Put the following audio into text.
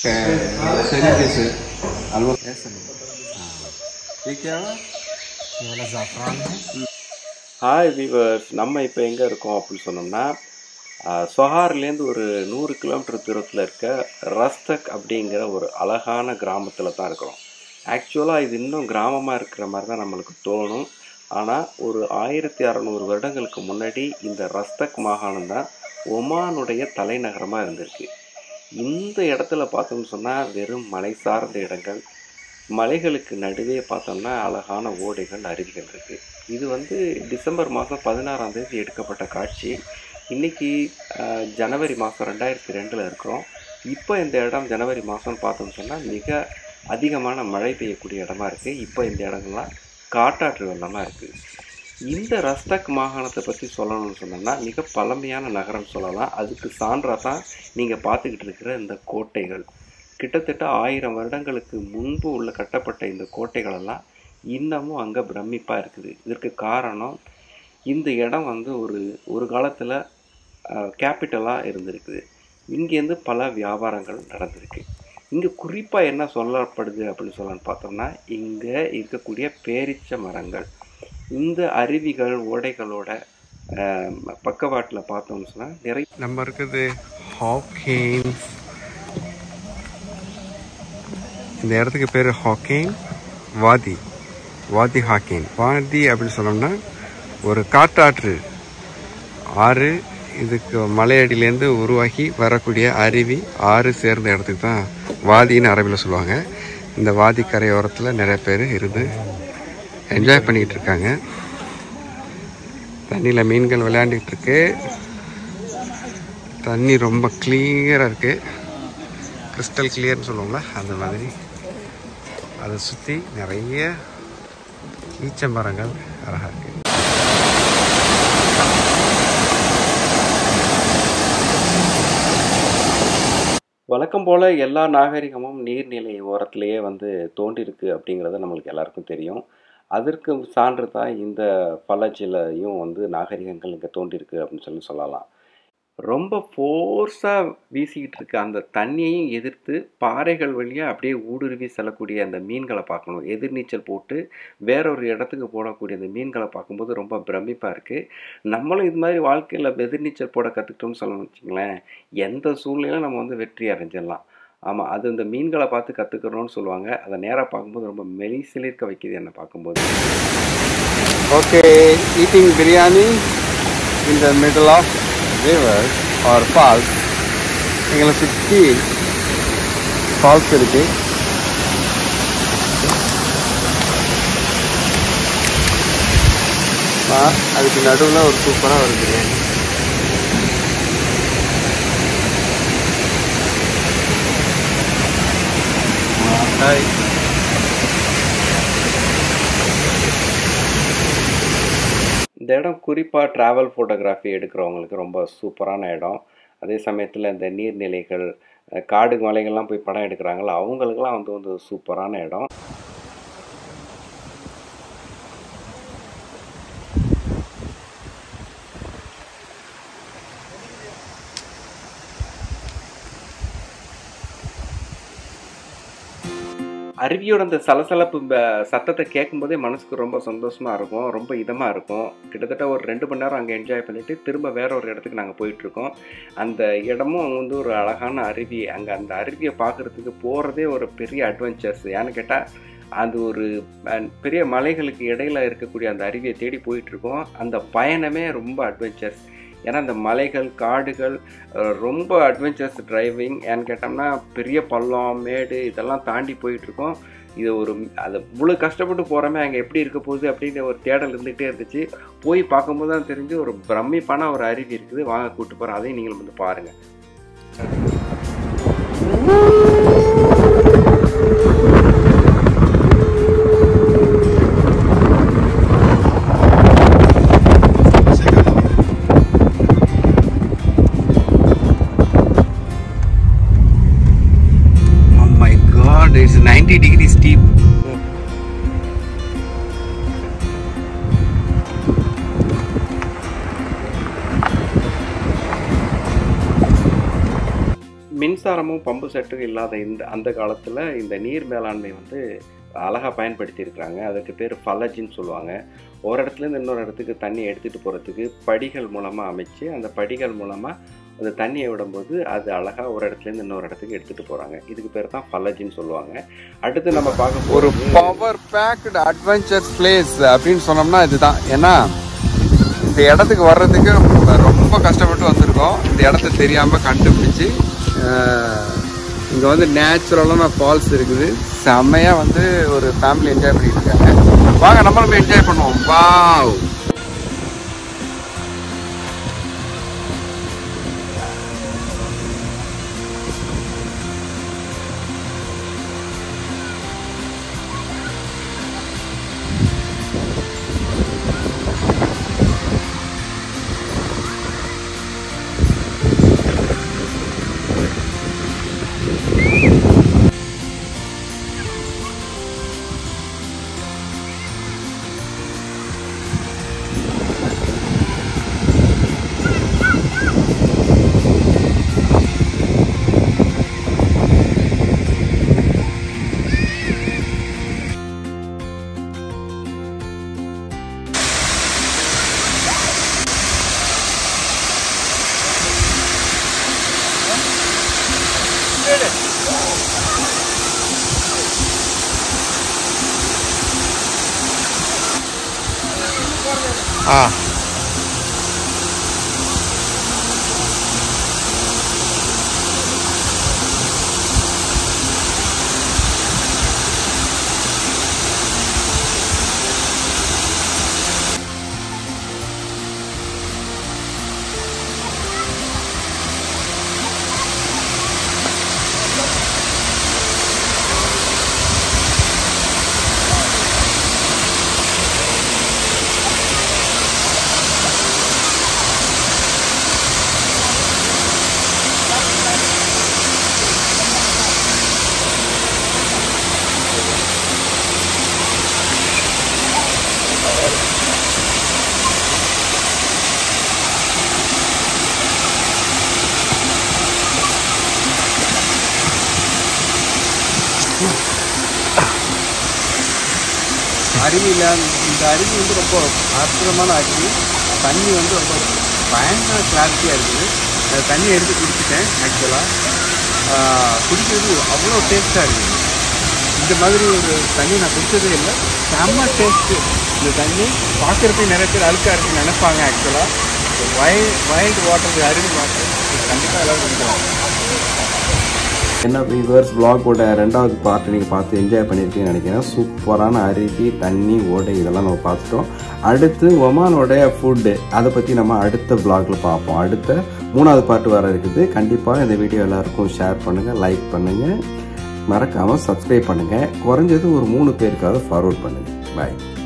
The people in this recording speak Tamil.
सही कैसे अलवा ऐसा नहीं ये क्या ये वाला ज़ाफ़रान है ஹாய் வீவர்ஸ், நம்ம இப்போ எங்கே இருக்கோம் அப்படின்னு சொன்னோம்னா சொஹார்லேருந்து ஒரு 100 கிலோமீட்டர் தூரத்தில் இருக்க ரஸ்தக் அப்படிங்கிற ஒரு அழகான கிராமத்தில் தான் இருக்கிறோம். ஆக்சுவலாக இது இன்னும் கிராமமாக இருக்கிற மாதிரி தான் நம்மளுக்கு தோணும். ஆனால் ஒரு 1600 வருடங்களுக்கு முன்னாடி இந்த ரஸ்தக் மாகாணம் தான் ஒமானுடைய தலைநகரமாக இருந்திருக்கு. இந்த இடத்துல பார்த்தோம்னு சொன்னால் வெறும் மலை சார்ந்த இடங்கள், மலைகளுக்கு நடுவே பார்த்தோம்னா அழகான ஓடைகள், அருவிகள் இருக்குது. இது டிசம்பர் மாதம் 16ஆம் தேதி எடுக்கப்பட்ட காட்சி. இன்றைக்கி ஜனவரி மாதம் 2002 இருக்கிறோம். இப்போ இந்த இடம் ஜனவரி மாதம்னு பார்த்தோம்னு சொன்னால் மிக அதிகமான மழை பெய்யக்கூடிய இடமா இருக்குது. இப்போ இந்த இடங்கள்லாம் காட்டாற்று வெள்ளமாக இருக்குது. இந்த ரஸ்தக் மாகாணத்தை பற்றி சொல்லணும்னு சொன்னோம்னா மிக பழமையான நகரம் சொல்லலாம். அதுக்கு சான்றாக தான் நீங்கள் பார்த்துக்கிட்டு இருக்கிற இந்த கோட்டைகள். கிட்டத்தட்ட 1000 வருடங்களுக்கு முன்பு உள்ள கட்டப்பட்ட இந்த கோட்டைகளெல்லாம் இன்னமும் அங்கே பிரமிப்பாக இருக்குது. இதற்கு காரணம் இந்த இடம் ஒரு காலத்தில் கேபிட்டலாக இருந்திருக்குது. இங்கேருந்து பல வியாபாரங்கள் நடந்திருக்கு. இங்கே குறிப்பாக என்ன சொல்லப்படுது அப்படின்னு சொல்லணும்னு பார்த்தோம்னா, இங்கே இருக்கக்கூடிய பேரீச்ச மரங்கள், இந்த அருவிகள், ஓடைகளோட பக்கவாட்டில் பார்த்தோம்னு சொன்னால் நிறைய நம்ம இருக்குது ஹாக்கேன். இந்த இடத்துக்கு பேர் ஹாக்கேன் வாதி, வாதி ஹாக்கேன் வாதி அப்படின்னு சொன்னோம்னா ஒரு காட்டாற்று ஆறு. இதுக்கு மலையடியிலேருந்து உருவாகி வரக்கூடிய அருவி, ஆறு சேர்ந்த இடத்துக்கு தான் வாதின்னு அரபியில் சொல்லுவாங்க. இந்த வாதி கரையோரத்தில் நிறைய பேர் இருந்து என்ஜாய் பண்ணிக்கிட்டு இருக்காங்க. தண்ணியில் மீன்கள் விளையாண்டுக்கிட்டு இருக்கு. தண்ணி ரொம்ப கிளியராக இருக்குது, கிறிஸ்டல் கிளியர்னு சொல்லுவோம்ல அந்த மாதிரி. அதை சுற்றி நிறைய ஈச்சமரங்கள் அழகாக இருக்குது. வழக்கம் போல் எல்லா நாகரிகமும் நீர்நிலை ஓரத்திலேயே தோன்றிருக்கு அப்படிங்கிறது நம்மளுக்கு எல்லாருக்கும் தெரியும். அதற்கு சான்று தான் இந்த பலஜிலையும் நாகரிகங்கள் இங்கே தோன்றிருக்கு அப்படின்னு சொல்லலாம். ரொம்ப ஃபோர்ஸாக வீசிக்கிட்டு இருக்க அந்த தண்ணியையும் எதிர்த்து பாறைகள் வழியாக அப்படியே ஊடுருவி செல்லக்கூடிய அந்த மீன்களை பார்க்கணும். எதிர்நீச்சல் போட்டு வேறொரு இடத்துக்கு போடக்கூடிய அந்த மீன்களை பார்க்கும்போது ரொம்ப பிரமிப்பாக இருக்குது. நம்மளும் இது மாதிரி வாழ்க்கையில் எதிர்நீச்சல் போட கற்றுக்கிட்டோம்னு சொல்லணும்னு வச்சுங்களேன், எந்த சூழ்நிலையும் நம்ம வெற்றி அடைஞ்சிடலாம். ஆமாம், அது இந்த மீன்களை பார்த்து கற்றுக்கிறோன்னு சொல்லுவாங்க. அதை நேராக பார்க்கும்போது ரொம்ப மெலிசிலிருக்க வைக்கிது என்னை பார்க்கும்போது. Okay, eating biryani in the middle of rivers or falls. எங்களை சுற்றி ஃபால்ஸ் இருக்கு. அதுக்கு நடுவில் ஒரு சூப்பராக ஒரு பிரியாணி. இந்த இடம் குறிப்பாக ட்ராவல் ஃபோட்டோகிராஃபி எடுக்கிறவங்களுக்கு ரொம்ப சூப்பரான இடம். அதே சமயத்தில் இந்த நீர்நிலைகள், காடு மலைகள்லாம் போய் படம் எடுக்கிறாங்களோ அவங்களுக்கெல்லாம் சூப்பரான இடம். அருவியோட அந்த சலசலப்பு சத்தத்தை கேட்கும்போதே மனசுக்கு ரொம்ப சந்தோஷமாக இருக்கும், ரொம்ப இதமாக இருக்கும். கிட்டத்தட்ட ஒரு 2 மணி நேரம் அங்கே என்ஜாய் பண்ணிவிட்டு திரும்ப வேற ஒரு இடத்துக்கு நாங்கள் போயிட்டுருக்கோம். அந்த இடமும் ஒரு அழகான அருவி. அங்கே அந்த அருவியை பார்க்குறதுக்கு போகிறதே ஒரு பெரிய அட்வென்ச்சர்ஸ். ஏன்னு கேட்டால் அது ஒரு பெரிய மலைகளுக்கு இடையில் இருக்கக்கூடிய அந்த அருவியை தேடி போயிட்டுருக்கோம். அந்த பயணமே ரொம்ப அட்வென்ச்சர்ஸ். ஏன்னா அந்த மலைகள், காடுகள் ரொம்ப அட்வென்ச்சர்ஸ் டிரைவிங். ஏன்னு கேட்டோம்னா பெரிய பள்ளம், மேடு இதெல்லாம் தாண்டி போயிட்டுருக்கோம். இது அது இவ்வளோ கஷ்டப்பட்டு போகிறோமே அங்கே எப்படி இருக்க போகுது அப்படின்ற ஒரு தேடல் இருந்துகிட்டே இருந்துச்சு. போய் பார்க்கும்போது தான் தெரிஞ்சு ஒரு பிரமிப்பான ஒரு அருவி இருக்குது. வாங்க கூப்பிட்டு போகிறோம், அதையும் நீங்கள் பாருங்கள். It's 90 degrees steep. மின்சாரமும் பம்பு செட்டும் இல்லாத அந்த காலத்தில் இந்த நீர் மேலாண்மை வந்து அழகாக பயன்படுத்தியிருக்கிறாங்க. அதுக்கு பேர் ஃபலஜின்னு சொல்லுவாங்க. ஒரு இடத்துலேருந்து இன்னொரு இடத்துக்கு தண்ணி எடுத்துகிட்டு போகிறதுக்கு படிகள் மூலமாக அமைச்சு அந்த படிகள் மூலமாக அந்த தண்ணியை விடும்போது அது அழகாக ஒரு இடத்துலேருந்து இன்னொரு இடத்துக்கு எடுத்துகிட்டு போகிறாங்க. இதுக்கு பேர் தான் ஃபலஜின்னு சொல்லுவாங்க. அடுத்து நம்ம பார்க்க ஒரு பவர் பேக்டு அட்வென்ச்சர் பிளேஸ் அப்படின்னு சொன்னோம்னா இதுதான். ஏன்னா இந்த இடத்துக்கு வர்றதுக்கு ரொம்ப கஷ்டப்பட்டு வந்திருக்கோம். இந்த இடத்த தெரியாமல் கண்டுபிடிச்சி இங்கே வந்து நேச்சுரலான ஃபால்ஸ் இருக்குது. செம்மையாக வந்து ஒரு ஃபேமிலி என்ஜாய் பண்ணிட்டு இருக்காங்க. வாங்க நம்மளும் என்ஜாய் பண்ணுவோம். வாவ். அருவியில் இந்த அருவி வந்து ரொம்ப அற்புதமான அருவி. தண்ணி வந்து ரொம்ப பயங்கர கிளாரிட்டியாக இருக்குது. தண்ணி எடுத்து குடிச்சிட்டேன். ஆக்சுவலாக குடிக்கிறது அவ்வளோ டேஸ்ட்டாக இருக்குது. இந்த மாதிரி ஒரு தண்ணி நான் குடிச்சதே இல்லை. செம்ம டேஸ்ட்டு. இந்த தண்ணி பார்க்குறதுக்கு நிறைய பேர் அழுக்காக இருக்குன்னு நினைப்பாங்க. ஆக்சுவலாக வைல்டு வாட்டர், அருவி வாட்டர் கண்டிப்பாக எல்லோரும் குடிக்கலாம். என்ன வியூவர்ஸ், vlog-ஓட 2வது பார்ட் நீங்கள் பார்த்து என்ஜாய் பண்ணியிருக்கீங்கன்னு நினைக்கிறேன். சூப்பரான அருவி, தண்ணி, ஓடை இதெல்லாம் நம்ம பார்த்துட்டோம். அடுத்து ஒமானோடைய ஃபுட்டு, அதை பற்றி நம்ம அடுத்த vlog-ல பார்ப்போம். அடுத்த 3வது பார்ட் வர இருக்குது. கண்டிப்பாக இந்த வீடியோ எல்லாருக்கும் ஷேர் பண்ணுங்கள், லைக் பண்ணுங்கள், மறக்காமல் சப்ஸ்கிரைப் பண்ணுங்கள். குறைஞ்சது ஒரு 3 பேருக்காவது ஃபார்வர்ட் பண்ணுங்கள். பாய்.